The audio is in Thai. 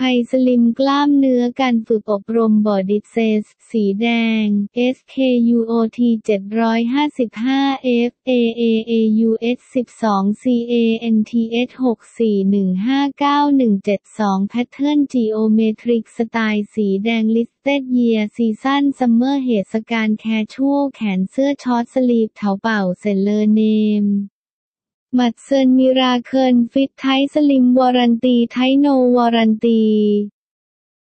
ภัยสลิมกล้ามเนื้อการฝึกอบรมบอดิเซสสีแดง SKUOT 755 FAAAUS 12 CANTS 64159172 Pattern Geometric Style สีแดง Listed Year Season Summer เหตุการณ์แคชชวลแขนเสื้อช็อตสลีฟเถาเป่าเซเลอร์เนมมัดเซินมิราเคิลฟิตไทสลิมวอรันตีไทโนวอรันตี